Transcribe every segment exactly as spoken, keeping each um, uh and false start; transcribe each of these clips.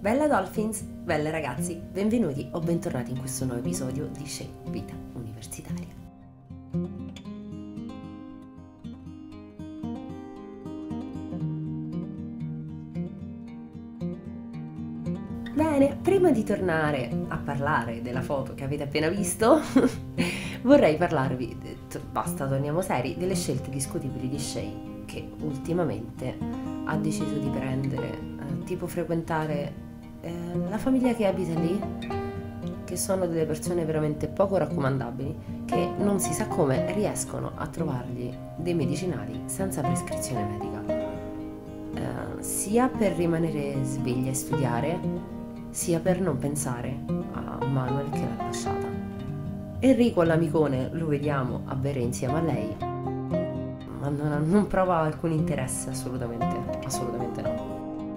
Bella Dolphins, belle ragazzi, benvenuti o bentornati in questo nuovo episodio di Shay Vita Universitaria. Bene, prima di tornare a parlare della foto che avete appena visto, vorrei parlarvi, basta torniamo seri, delle scelte discutibili di Shay, che ultimamente ha deciso di prendere, eh, tipo frequentare eh, la famiglia che abita lì, che sono delle persone veramente poco raccomandabili, che non si sa come riescono a trovargli dei medicinali senza prescrizione medica, eh, sia per rimanere sveglia e studiare, sia per non pensare a Manuel che l'ha lasciata. Enrico all'amicone lo vediamo a bere insieme a lei, ma non, non prova alcun interesse, assolutamente, assolutamente no.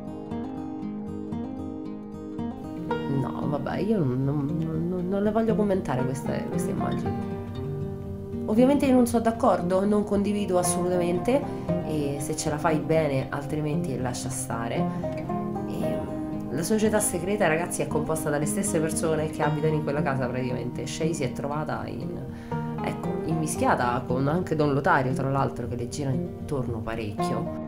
No, vabbè, io non, non, non le voglio commentare queste, queste immagini. Ovviamente io non sono d'accordo, non condivido assolutamente, e se ce la fai bene, altrimenti lascia stare. La società segreta, ragazzi, è composta dalle stesse persone che abitano in quella casa praticamente. Shay si è trovata in, ecco, immischiata con anche Don Lotario, tra l'altro, che le gira intorno parecchio.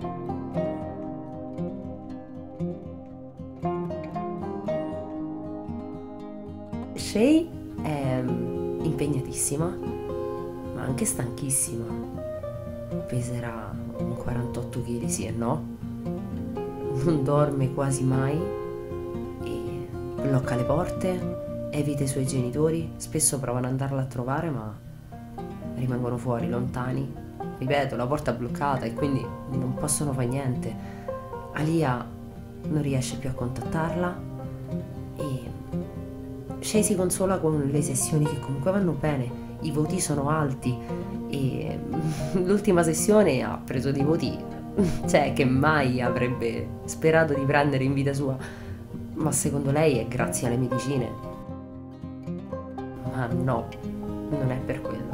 Shay è impegnatissima, ma anche stanchissima. Peserà un quarantotto chili, sì e no. Non dorme quasi mai. Blocca le porte, evita i suoi genitori, spesso provano ad andarla a trovare ma rimangono fuori, lontani. Ripeto, la porta è bloccata e quindi non possono fare niente. Alia non riesce più a contattarla e Shay si consola con le sessioni che comunque vanno bene, i voti sono alti e l'ultima sessione ha preso dei voti, cioè, che mai avrebbe sperato di prendere in vita sua. Ma secondo lei è grazie alle medicine? Ma no, non è per quello.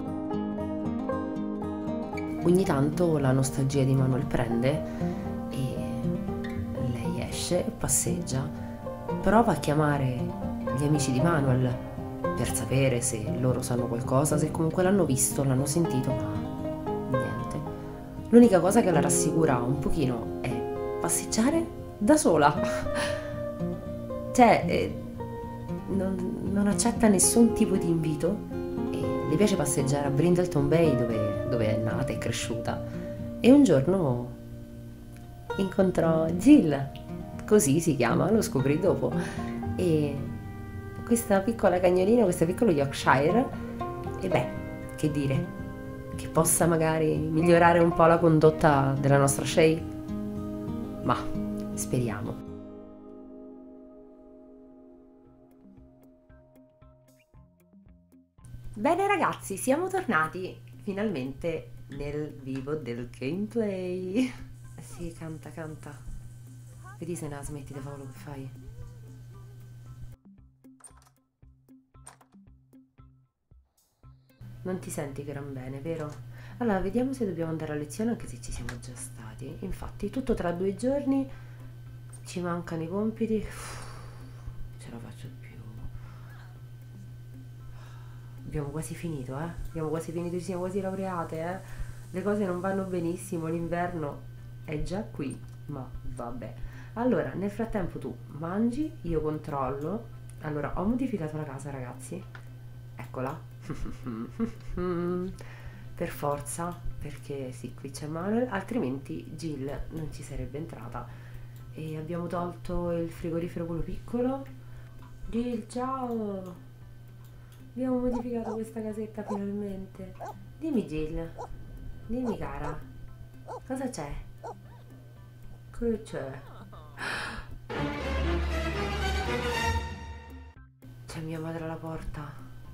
Ogni tanto la nostalgia di Manuel prende e lei esce, passeggia, prova a chiamare gli amici di Manuel per sapere se loro sanno qualcosa, se comunque l'hanno visto, l'hanno sentito, ma niente. L'unica cosa che la rassicura un pochino è passeggiare da sola. Cioè, eh, non, non accetta nessun tipo di invito e le piace passeggiare a Brindleton Bay dove, dove è nata e cresciuta. E un giorno incontrò Jill, così si chiama, lo scoprì dopo, e questa piccola cagnolina, questo piccolo Yorkshire, e beh, che dire, che possa magari migliorare un po' la condotta della nostra Shay? Ma speriamo. Bene ragazzi, siamo tornati finalmente nel vivo del gameplay. Sì, canta, canta. Vedi se ne smetti di fare quello che fai. Non ti senti gran bene, vero? Allora, vediamo se dobbiamo andare a lezione, anche se ci siamo già stati. Infatti, tutto tra due giorni, ci mancano i compiti. Uff, ce la faccio più. Abbiamo quasi finito, eh? Abbiamo quasi finito, ci siamo quasi laureate, eh? Le cose non vanno benissimo, l'inverno è già qui, ma vabbè. Allora, nel frattempo tu mangi, io controllo. Allora, ho modificato la casa, ragazzi. Eccola. Per forza, perché sì, qui c'è Manuel, altrimenti Jill non ci sarebbe entrata. E abbiamo tolto il frigorifero, quello piccolo. Jill, ciao! Abbiamo modificato questa casetta finalmente. Dimmi Jill, dimmi cara, cosa c'è? Che c'è? C'è mia madre alla porta.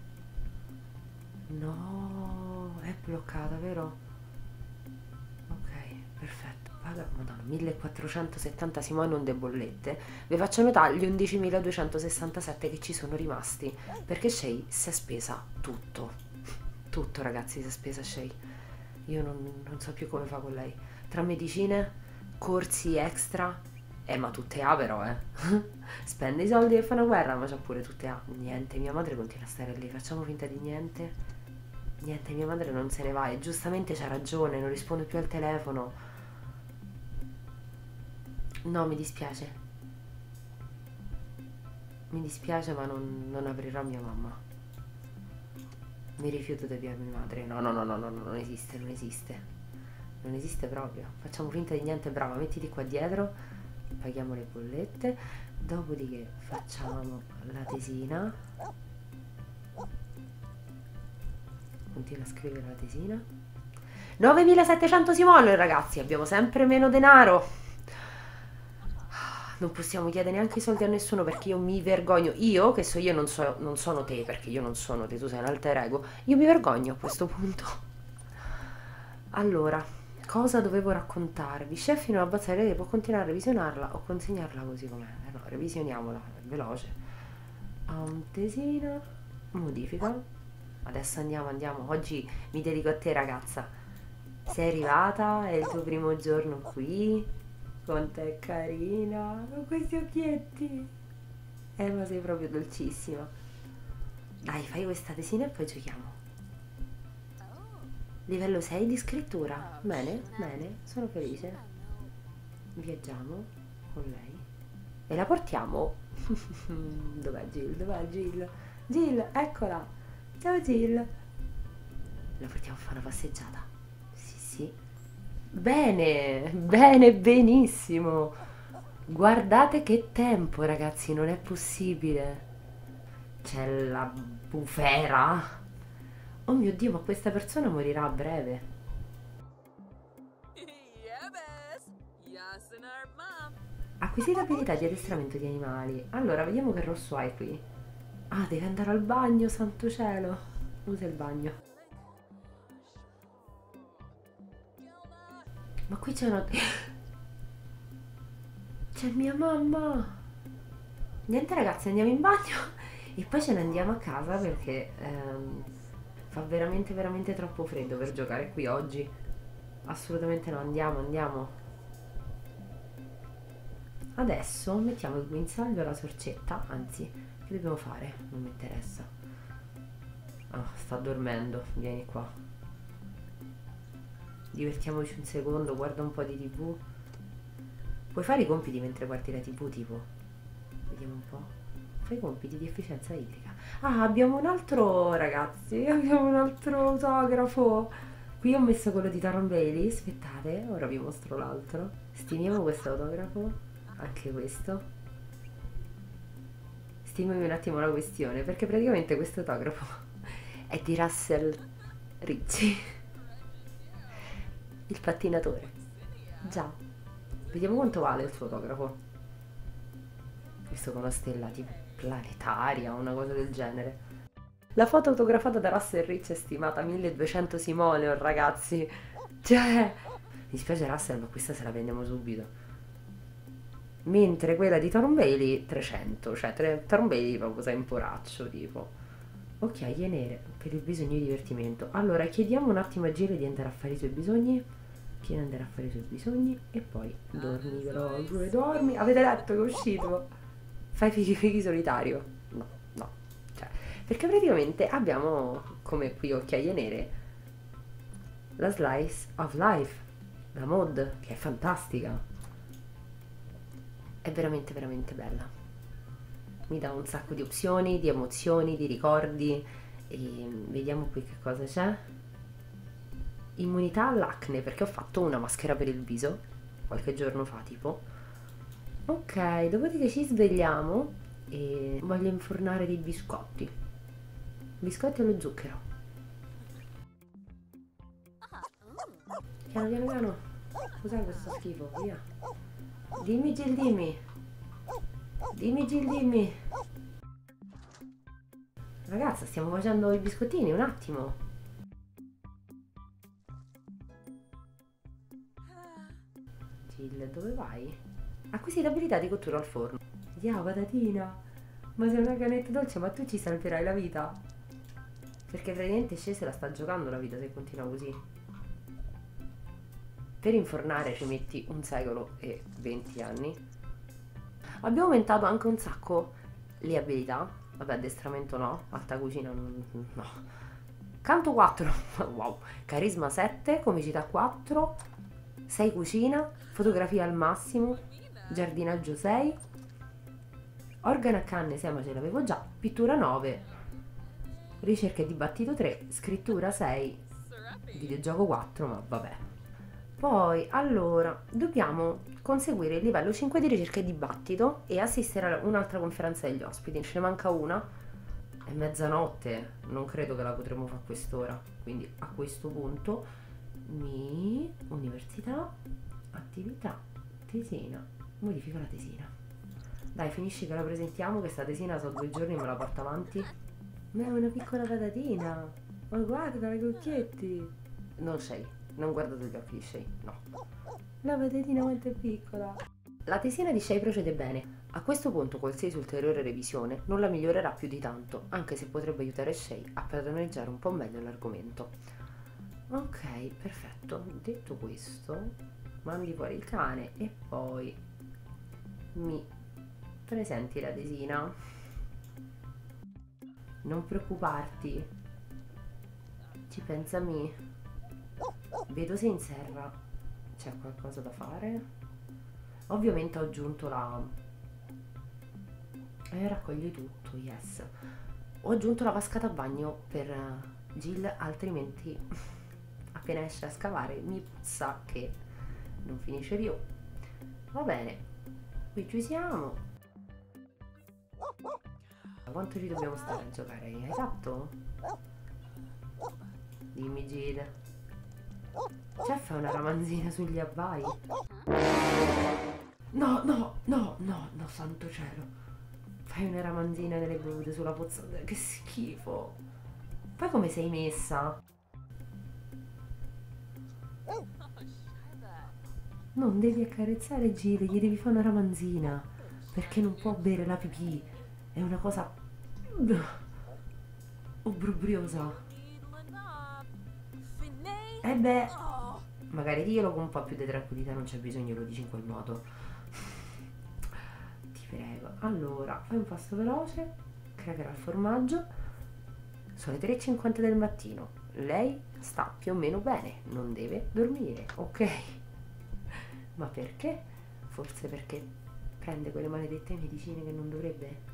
No, è bloccata, vero? Ok, perfetto. Paga, madonna, millequattrocentosettanta Simone de bollette. Vi faccio notare gli undicimiladuecentosessantasette che ci sono rimasti, perché Shay si è spesa tutto. Tutto, ragazzi, si è spesa Shay. Io non, non so più come fa con lei. Tra medicine, corsi extra, Eh, ma tutte A però, eh. Spende i soldi e fa una guerra, ma c'ha pure tutte A. Niente, mia madre continua a stare lì, facciamo finta di niente. Niente, mia madre non se ne va e giustamente c'ha ragione, non risponde più al telefono. No, mi dispiace. Mi dispiace, ma non, non aprirò mia mamma. Mi rifiuto di avere mia madre. No, no, no, no, no, non esiste, non esiste. Non esiste proprio. Facciamo finta di niente, brava, mettiti qua dietro, paghiamo le bollette, dopodiché facciamo la tesina. Continua a scrivere la tesina. novemilasettecento simolle, ragazzi, abbiamo sempre meno denaro. Non possiamo chiedere neanche i soldi a nessuno perché io mi vergogno. Io, che so io, non, so, non sono te, perché io non sono te, tu sei un alter ego. Io mi vergogno a questo punto. Allora, cosa dovevo raccontarvi? Chef in una bozza di può continuare a revisionarla o consegnarla così com'è. Eh no, revisioniamola, è veloce. Um, tesina, modifica. Adesso andiamo, andiamo. Oggi mi dedico a te, ragazza. Sei arrivata, è il tuo primo giorno qui. Quanto è carina, con questi occhietti. Eh, ma sei proprio dolcissima. Dai, fai questa tesina e poi giochiamo. Livello sei di scrittura. Bene, bene, sono felice. Viaggiamo con lei. E la portiamo. Dov'è Jill? Dov'è Jill? Jill, eccola. Ciao Jill. La portiamo a fare una passeggiata. Sì, sì. Bene, bene, benissimo. Guardate che tempo, ragazzi, non è possibile. C'è la bufera. Oh mio Dio, ma questa persona morirà a breve. Acquisita abilità di addestramento di animali. Allora, vediamo che rosso hai qui. Ah, deve andare al bagno, santo cielo. Usa il bagno. Ma qui c'è una... C'è mia mamma. Niente ragazzi, andiamo in bagno e poi ce ne andiamo a casa perché ehm, fa veramente veramente troppo freddo per giocare qui oggi. Assolutamente no, andiamo, andiamo. Adesso mettiamo il guinzaglio alla sorcetta, anzi, che dobbiamo fare? Non mi interessa. Ah, sta dormendo, vieni qua. Divertiamoci un secondo, guarda un po' di tv. Puoi fare i compiti mentre guardi la tv, tipo? Vediamo un po'. Fai i compiti di efficienza idrica. Ah, abbiamo un altro, ragazzi, abbiamo un altro autografo. Qui ho messo quello di Taron Bailey, aspettate, ora vi mostro l'altro. Stimiamo questo autografo, anche questo. Stimami un attimo la questione, perché praticamente questo autografo è di Russell Ricci. Il pattinatore. Già. Vediamo quanto vale il suo autografo. Questo con una stella tipo planetaria o una cosa del genere. La foto autografata da Russell Ricci è stimata milleduecento simoleon, ragazzi. Cioè, mi dispiace Russell, ma questa se la vendiamo subito. Mentre quella di Taron Bailey trecento, cioè Taron Bailey proprio sei un poraccio, tipo. Occhiaie nere per il bisogno di divertimento. Allora, chiediamo un attimo a Jill di andare a fare i suoi bisogni. Chiedi di andare a fare i suoi bisogni e poi dormi, però, due dormi. Avete letto che è uscito? Fai fighi fighi solitario? No, no. Cioè, perché praticamente abbiamo, come qui occhiaie nere, la Slice of Life, la mod, che è fantastica. È veramente, veramente bella. Mi dà un sacco di opzioni, di emozioni, di ricordi. E vediamo qui che cosa c'è. Immunità all'acne, perché ho fatto una maschera per il viso qualche giorno fa, tipo. Ok, dopodiché ci svegliamo e voglio infornare dei biscotti. Biscotti allo zucchero. Piano piano piano. Cos'è questo schifo? Via. Dimmi Jill, dimmi. Dimmi Jill, dimmi. Ragazza, stiamo facendo i biscottini, un attimo. Jill, dove vai? Acquisita abilità di cottura al forno. Yeah, patatina. Ma sei una canetta dolce, ma tu ci salverai la vita. Perché praticamente Sce se la sta giocando la vita se continua così. Per infornare ci metti un secolo e venti anni. Abbiamo aumentato anche un sacco le abilità. Vabbè, addestramento no, alta cucina non- no. Canto quattro, wow. Carisma sette, comicità quattro, sei cucina, fotografia al massimo, giardinaggio sei, organo a canne sei ma ce l'avevo già, pittura nove, ricerca e dibattito tre, scrittura sei, videogioco quattro, ma vabbè. Poi, allora, dobbiamo conseguire il livello cinque di ricerca e dibattito e assistere a un'altra conferenza degli ospiti. Ce ne manca una, è mezzanotte, non credo che la potremo fare a quest'ora, quindi a questo punto mi... università, attività, tesina, modifica la tesina. Dai, finisci che la presentiamo, che sta tesina so due giorni e me la porto avanti. Ma è una piccola patatina, ma guarda i cucchietti. Non sei, non guardate gli occhi di Shay, no. La patatina quanto è piccola. La tesina di Shay procede bene. A questo punto qualsiasi ulteriore revisione non la migliorerà più di tanto, anche se potrebbe aiutare Shay a padroneggiare un po' meglio l'argomento. Ok, perfetto. Detto questo, mandi fuori il cane e poi mi presenti la tesina. Non preoccuparti, ci pensa mi. Vedo se in serra c'è qualcosa da fare. Ovviamente ho aggiunto la... Eh, raccogli tutto, yes. Ho aggiunto la vasca da bagno per Jill, altrimenti appena esce a scavare mi sa che non finisce più. Va bene, qui ci siamo. Quanto ci dobbiamo stare a giocare? Hai fatto? Dimmi Jill. C'è fa una ramanzina sugli abbai? No, no, no, no, no, santo cielo. Fai una ramanzina delle bevute sulla pozzanghera, che schifo. Poi come sei messa? Non devi accarezzare Jill, gli devi fare una ramanzina, perché non può bere la pipì. È una cosa obbrobriosa. E beh, magari diglielo con un po' più di tranquillità, non c'è bisogno, lo dici in quel modo. Ti prego. Allora, fai un pasto veloce, cracker al formaggio. Sono le tre e cinquanta del mattino. Lei sta più o meno bene, non deve dormire, ok? Ma perché? Forse perché prende quelle maledette medicine che non dovrebbe?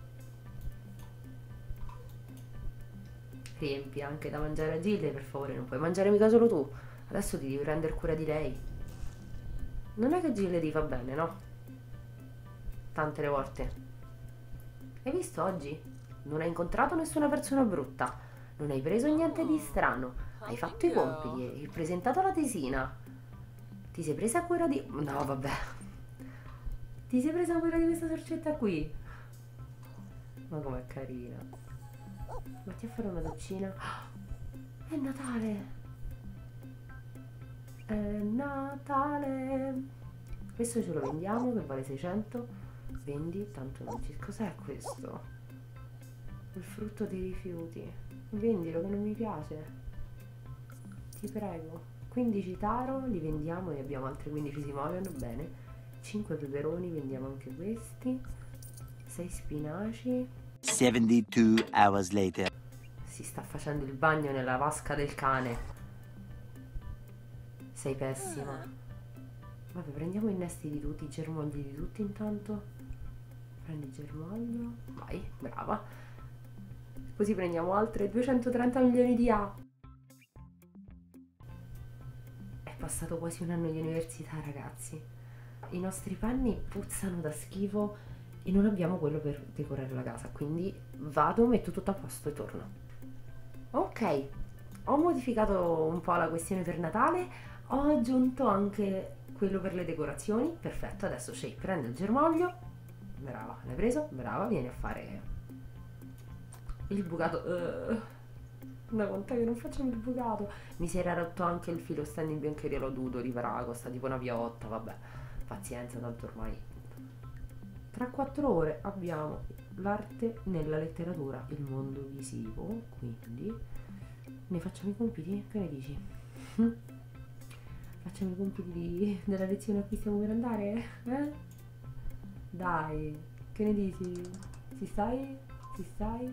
Riempi anche da mangiare a Gilde, per favore, non puoi mangiare mica solo tu. Adesso ti devi prendere cura di lei. Non è che Gilde ti fa bene, no? Tante le volte. Hai visto oggi? Non hai incontrato nessuna persona brutta. Non hai preso niente di strano. Hai fatto i compiti, hai presentato la tesina. Ti sei presa cura di... No, vabbè. Ti sei presa cura di questa sorcetta qui. Ma com'è carina. Vatti a fare una doccina. È Natale. È Natale. Questo ce lo vendiamo che vale seicento. Vendi, tanto non ci... Cos'è questo? Il frutto dei rifiuti. Vendilo che non mi piace. Ti prego. quindici taro li vendiamo e abbiamo altri quindici si muovono. Bene. cinque peperoni, vendiamo anche questi. sei spinaci. seventy-two hours later. Si sta facendo il bagno nella vasca del cane. Sei pessima. Vabbè, prendiamo i nesti di tutti, i germogli di tutti intanto. Prendi il germoglio. Vai, brava. Così prendiamo altre duecentotrenta milioni di A. È passato quasi un anno di università, ragazzi. I nostri panni puzzano da schifo e non abbiamo quello per decorare la casa, quindi vado, metto tutto a posto e torno. Ok, ho modificato un po' la questione per Natale, ho aggiunto anche quello per le decorazioni. Perfetto, adesso Shay prende il germoglio. Brava, l'hai preso? Brava, vieni a fare il bucato. Uh, da quant'è che non facciamo il bucato? Mi si era rotto anche il filo stand in biancheria, l'ho dovuto riparare, costa tipo una piotta, vabbè, pazienza, tanto ormai. Tra quattro ore abbiamo l'arte nella letteratura, il mondo visivo, quindi ne facciamo i compiti? Che ne dici? Facciamo i compiti di, della lezione a cui stiamo per andare? Eh? Dai, Che ne dici? Ci stai? Ci stai?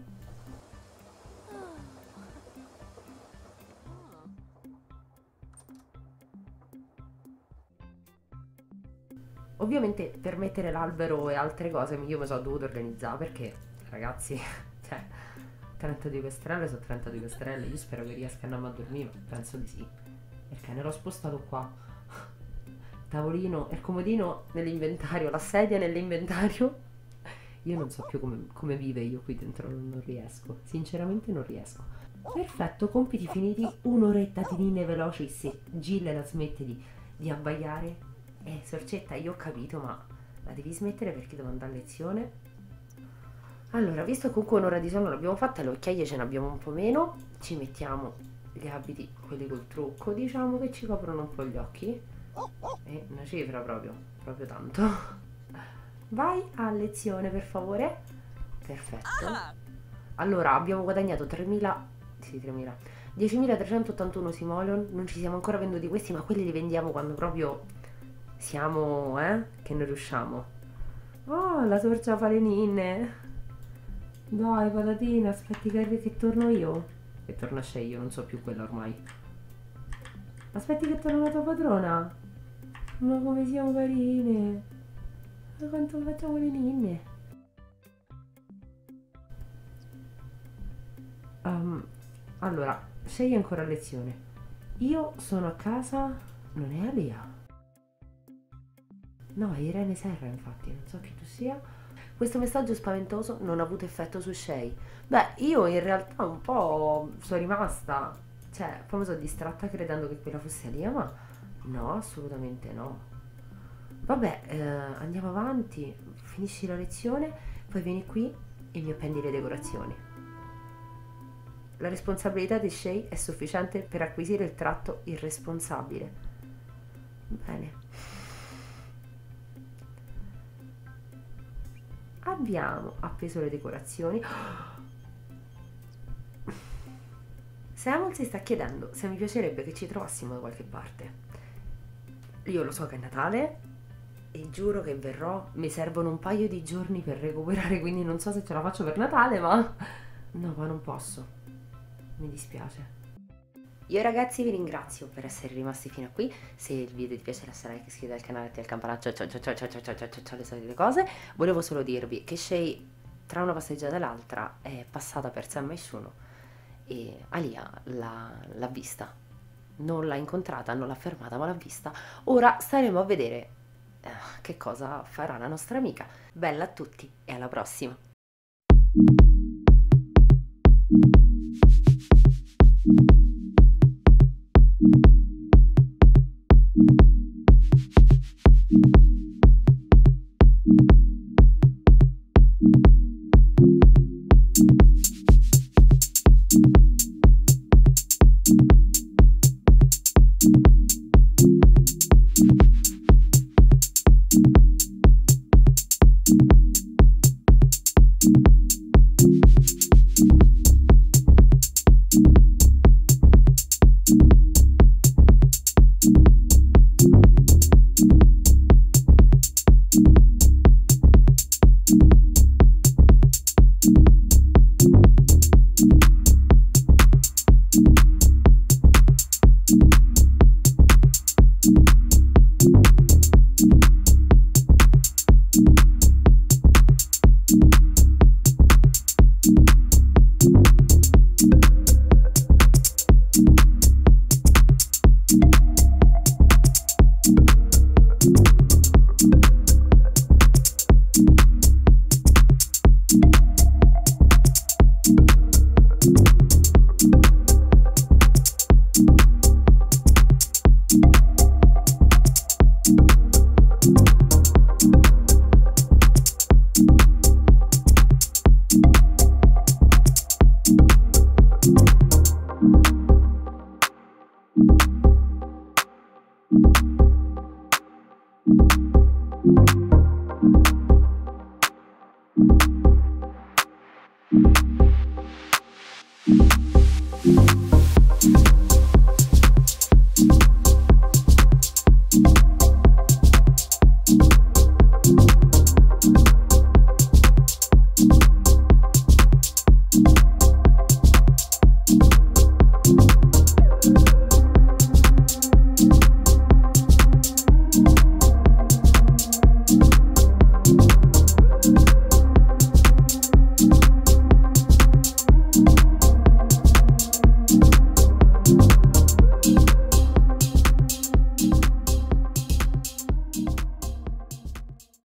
Ovviamente per mettere l'albero e altre cose io mi sono dovuto organizzare perché, ragazzi, cioè, trentadue stelle sono trentadue stelle, io spero che riescano a dormire, ma penso di sì. Il cane l'ho spostato qua, tavolino e il comodino nell'inventario, la sedia nell'inventario. Io non so più come, come vive io qui dentro, non, non riesco, sinceramente non riesco. Perfetto, compiti finiti, un'oretta di linee veloci se Gill la smette di, di abbaiare. Eh, sorcetta, io ho capito, ma la devi smettere perché devo andare a lezione. Allora, visto che comunque un'ora di sonno l'abbiamo fatta, le occhiaie ce ne abbiamo un po' meno, ci mettiamo gli abiti, quelli col trucco, diciamo che ci coprono un po' gli occhi. È una cifra proprio, proprio tanto. Vai a lezione, per favore. Perfetto. Allora, abbiamo guadagnato tremila, sì, tremila, diecimilatrecentottantuno simoleon, non ci siamo ancora venduti questi, ma quelli li vendiamo quando proprio siamo, eh, che non riusciamo. Oh, la sorcia fa le ninne. Dai, patatina, aspetti che, che torno io. Che torna Shay, io non so più quella ormai. Aspetti che torna la tua padrona. Ma come siamo carine. Ma quanto facciamo le ninne. Um, allora, Shay è ancora a lezione. Io sono a casa. Non è Alia? No, è Irene Serra, infatti, non so chi tu sia. Questo messaggio spaventoso non ha avuto effetto su Shay. Beh, io in realtà un po' sono rimasta, cioè, poi mi sono distratta credendo che quella fosse Alia, ma no, assolutamente no. Vabbè, eh, andiamo avanti, finisci la lezione, poi vieni qui e mi appendi le decorazioni. La responsabilità di Shay è sufficiente per acquisire il tratto irresponsabile. Bene. Abbiamo appeso le decorazioni. Samuel si sta chiedendo se mi piacerebbe che ci trovassimo da qualche parte. Io lo so che è Natale e giuro che verrò. Mi servono un paio di giorni per recuperare, quindi non so se ce la faccio per Natale, ma no, ma non posso. Mi dispiace. Io ragazzi vi ringrazio per essere rimasti fino a qui. Se il video ti piace lascia like, iscriviti al canale, attiva il campanaccio, ciao ciao ciao ciao ciao ciao ciao ciao, le solite cose. Volevo solo dirvi che Shay tra una passeggiata e l'altra è passata per Sam Maishuno e Alia l'ha vista. Non l'ha incontrata, non l'ha fermata, ma l'ha vista. Ora staremo a vedere eh, che cosa farà la nostra amica. Bella a tutti e alla prossima.